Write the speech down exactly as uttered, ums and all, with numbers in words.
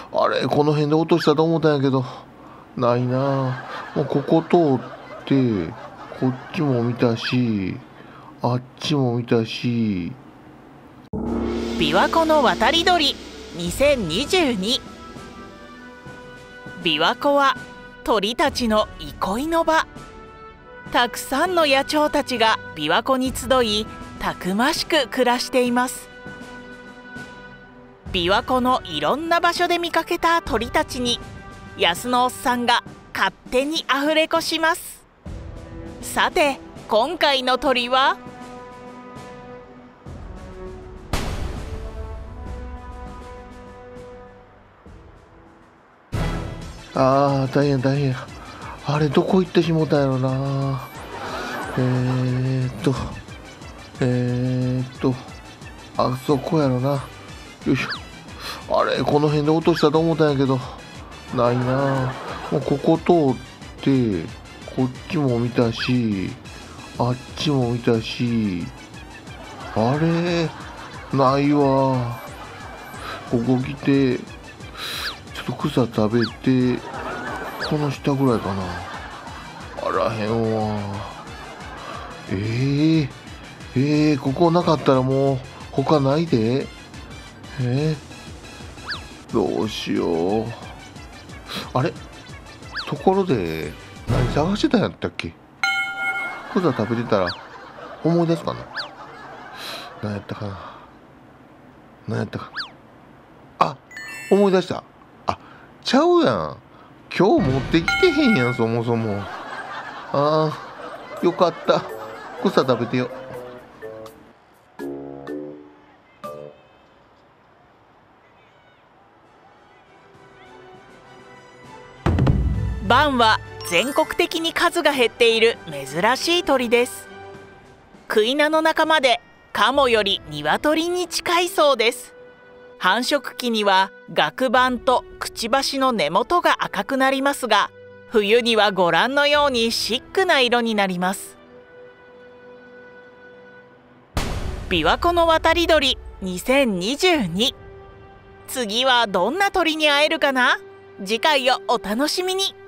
あれ、この辺で落としたと思ったんやけど、ないな。もうここ通ってこっちも見たし、あっちも見たし。 琵琶湖の渡り鳥にせんにじゅうに。琵琶湖は鳥たちの憩いの場。たくさんの野鳥たちが琵琶湖に集い、たくましく暮らしています。琵琶湖のいろんな場所で見かけた鳥たちに安野おっさんが勝手にアフレコします。さて今回の鳥はあー大変大変。あれどこ行ってしもたんやろな。えーっとえーっとあそこやろな。よいしょ。あれ、この辺で落としたと思ったんやけど、ないな。もうここ通ってこっちも見たし、あっちも見たし。あれ、ないわ。ここ来てちょっと草食べて、この下ぐらいかな。あらへんわ。えー、えー、ここなかったらもう他ないで。えー、どうしよう。あれ、ところで何探してたんやったっけ。草食べてたら思い出すかな。何やったかな。何やったかな。あ、思い出した。あ、ちゃうやん。今日持ってきてへんやん、そもそも。あー、よかった。草食べてよ。 バンは全国的に数が減っている珍しい鳥です。クイナの仲間でカモよりニワトリに近いそうです。繁殖期には顎板とくちばしの根元が赤くなりますが、冬にはご覧のようにシックな色になります。琵琶湖の渡り鳥にせんにじゅうに。次はどんな鳥に会えるかな。次回をお楽しみに。